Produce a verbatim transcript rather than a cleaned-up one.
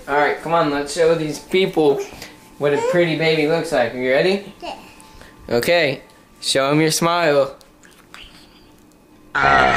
Alright, come on, let's show these people what a pretty baby looks like. Are you ready? Okay, show them your smile. Uh.